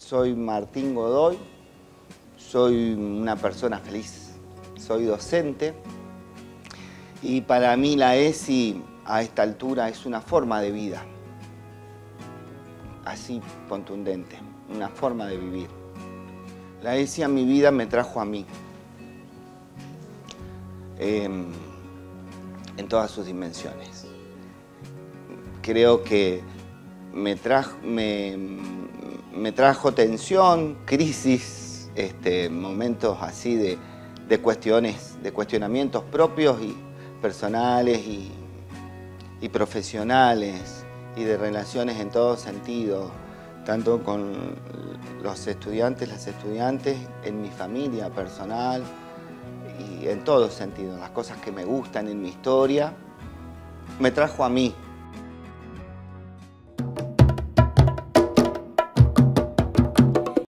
Soy Martín Godoy, soy una persona feliz, soy docente y para mí la ESI a esta altura es una forma de vida, así contundente, una forma de vivir. La ESI a mi vida me trajo a mí, en todas sus dimensiones. Creo que me trajo tensión, crisis, momentos así de cuestionamientos propios y personales y profesionales y de relaciones en todo sentido, tanto con los estudiantes, las estudiantes, en mi familia personal y en todo sentido, las cosas que me gustan en mi historia, me trajo a mí.